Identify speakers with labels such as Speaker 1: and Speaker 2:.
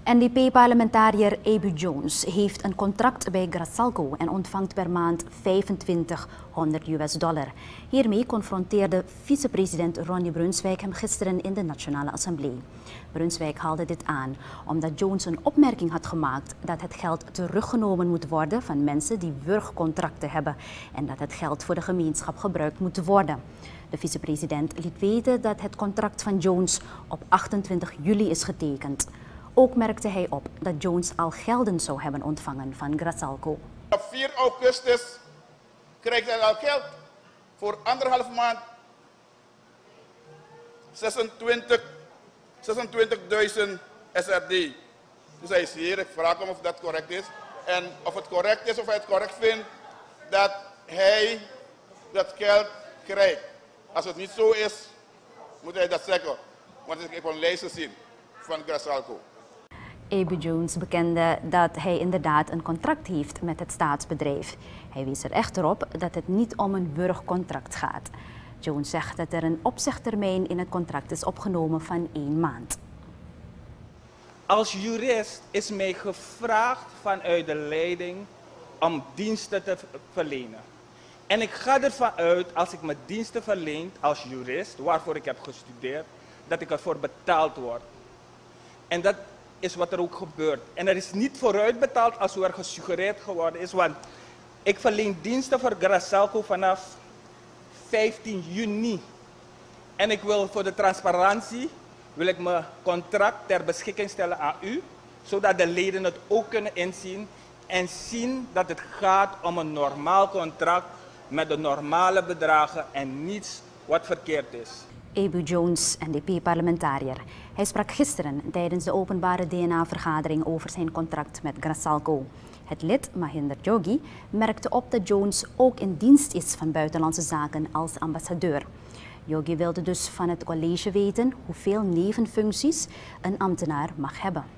Speaker 1: NDP-parlementariër Ebu Jones heeft een contract bij Grassalgo en ontvangt per maand $2500. Hiermee confronteerde vicepresident Ronnie Brunswijk hem gisteren in de Nationale Assemblée. Brunswijk haalde dit aan omdat Jones een opmerking had gemaakt dat het geld teruggenomen moet worden van mensen die wurgcontracten hebben en dat het geld voor de gemeenschap gebruikt moet worden. De vicepresident liet weten dat het contract van Jones op 28 juli is getekend. Ook merkte hij op dat Jones al gelden zou hebben ontvangen van Grassalgo.
Speaker 2: Op 4 augustus krijgt hij al geld voor 1,5 maand 26.000 SRD. Dus hij is hier, ik vraag hem of dat correct is. En of het correct is, of hij het correct vindt dat hij dat geld krijgt. Als het niet zo is, moet hij dat zeggen. Want ik heb een lijst zien van Grassalgo.
Speaker 1: Ebu Jones bekende dat hij inderdaad een contract heeft met het staatsbedrijf. Hij wees er echter op dat het niet om een wurgcontract gaat. Jones zegt dat er een opzegtermijn in het contract is opgenomen van 1 maand.
Speaker 3: Als jurist is mij gevraagd vanuit de leiding om diensten te verlenen. En ik ga ervan uit, als ik mijn diensten verleen als jurist, waarvoor ik heb gestudeerd, dat ik ervoor betaald word. En dat is wat er ook gebeurt. En er is niet vooruit betaald als er gesuggereerd geworden is, want ik verleen diensten voor Grassalgo vanaf 15 juni. En ik wil voor de transparantie, wil ik mijn contract ter beschikking stellen aan u, zodat de leden het ook kunnen inzien en zien dat het gaat om een normaal contract met de normale bedragen en niets wat verkeerd is.
Speaker 1: Ebu Jones, NDP-parlementariër. Hij sprak gisteren tijdens de openbare DNA-vergadering over zijn contract met Grassalgo. Het lid, Mahinder Jogi, merkte op dat Jones ook in dienst is van buitenlandse zaken als ambassadeur. Jogi wilde dus van het college weten hoeveel nevenfuncties een ambtenaar mag hebben.